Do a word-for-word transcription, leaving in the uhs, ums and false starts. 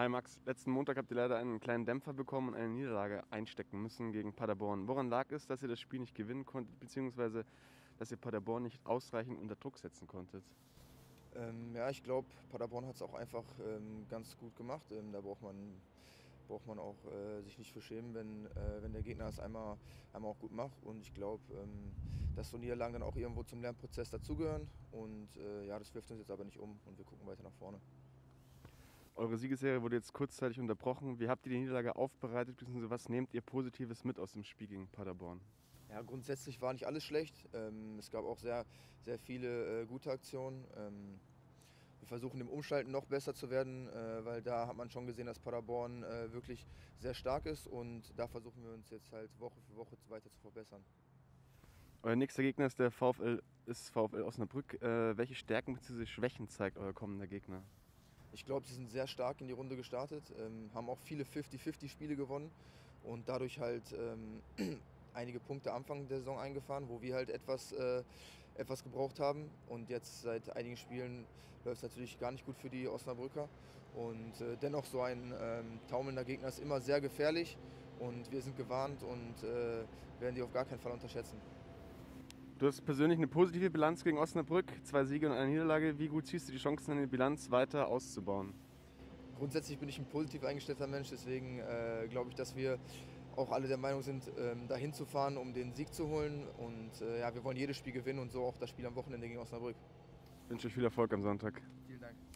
Hi Max, letzten Montag habt ihr leider einen kleinen Dämpfer bekommen und eine Niederlage einstecken müssen gegen Paderborn. Woran lag es, dass ihr das Spiel nicht gewinnen konntet, beziehungsweise dass ihr Paderborn nicht ausreichend unter Druck setzen konntet? Ähm, ja, ich glaube, Paderborn hat es auch einfach ähm, ganz gut gemacht. Ähm, da braucht man, braucht man auch äh, sich nicht für schämen, wenn, äh, wenn der Gegner es einmal, einmal auch gut macht. Und ich glaube, ähm, dass so Niederlagen dann auch irgendwo zum Lernprozess dazugehören. Und äh, ja, das wirft uns jetzt aber nicht um und wir gucken weiter nach vorne. Eure Siegesserie wurde jetzt kurzzeitig unterbrochen. Wie habt ihr die Niederlage aufbereitet, beziehungsweise was nehmt ihr Positives mit aus dem Spiel gegen Paderborn? Ja, grundsätzlich war nicht alles schlecht. Ähm, es gab auch sehr, sehr viele äh, gute Aktionen. Ähm, Wir versuchen im Umschalten noch besser zu werden, äh, weil da hat man schon gesehen, dass Paderborn äh, wirklich sehr stark ist und da versuchen wir uns jetzt halt Woche für Woche weiter zu verbessern. Euer nächster Gegner ist der VfL, ist VfL Osnabrück. Äh, welche Stärken bzw. Schwächen zeigt euer kommender Gegner? Ich glaube, sie sind sehr stark in die Runde gestartet, ähm, haben auch viele fünfzig fünfzig Spiele gewonnen und dadurch halt ähm, einige Punkte Anfang der Saison eingefahren, wo wir halt etwas, äh, etwas gebraucht haben. Und jetzt seit einigen Spielen läuft es natürlich gar nicht gut für die Osnabrücker. Und äh, dennoch so ein ähm, taumelnder Gegner ist immer sehr gefährlich und wir sind gewarnt und äh, werden die auf gar keinen Fall unterschätzen. Du hast persönlich eine positive Bilanz gegen Osnabrück, zwei Siege und eine Niederlage. Wie gut siehst du die Chancen, eine Bilanz weiter auszubauen? Grundsätzlich bin ich ein positiv eingestellter Mensch, deswegen äh, glaube ich, dass wir auch alle der Meinung sind, ähm, dahin zu fahren, um den Sieg zu holen. Und äh, ja, wir wollen jedes Spiel gewinnen und so auch das Spiel am Wochenende gegen Osnabrück. Ich wünsche euch viel Erfolg am Sonntag. Vielen Dank.